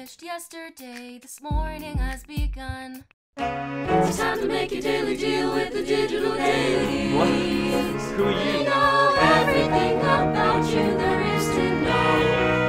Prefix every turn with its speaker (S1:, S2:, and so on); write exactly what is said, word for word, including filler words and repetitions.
S1: wished yesterday, this morning has begun.
S2: It's time to make your daily deal with the digital dailies.
S3: What? Who are you?
S2: We know everything about you there is to know.